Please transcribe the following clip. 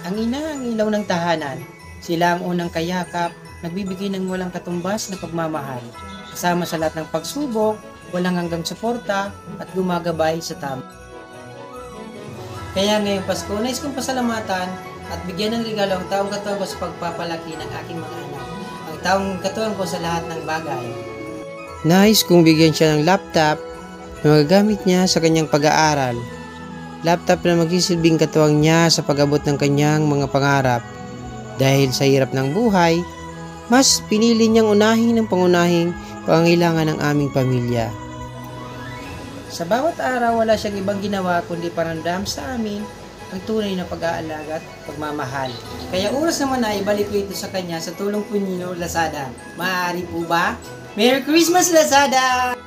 Ang ina ang ilaw ng tahanan. Sila ang unang kayakap, nagbibigay ng walang katumbas na pagmamahal. Kasama sa lahat ng pagsubok, walang hanggang suporta at gumagabay sa tama. Kaya ngayong Pasko, nais kong pasalamatan at bigyan ng regalo ang taong katuwang ko sa pagpapalaki ng aking mga anak. Ang taong katuwang ko sa lahat ng bagay. Nais kong bigyan siya ng laptop na magagamit niya sa kanyang pag-aaral. Laptop na magsisilbing katuwang niya sa pag-abot ng kanyang mga pangarap. Dahil sa hirap ng buhay, mas pinili niyang unahin ng pangunahing pangangailangan ng aming pamilya. Sa bawat araw, wala siyang ibang ginawa kundi paramdam sa amin ang tunay na pag-aalaga at pagmamahal. Kaya oras naman na ibalik ko ito sa kanya sa tulong po ninyo, Lazada. Maaari po ba? Merry Christmas, Lazada!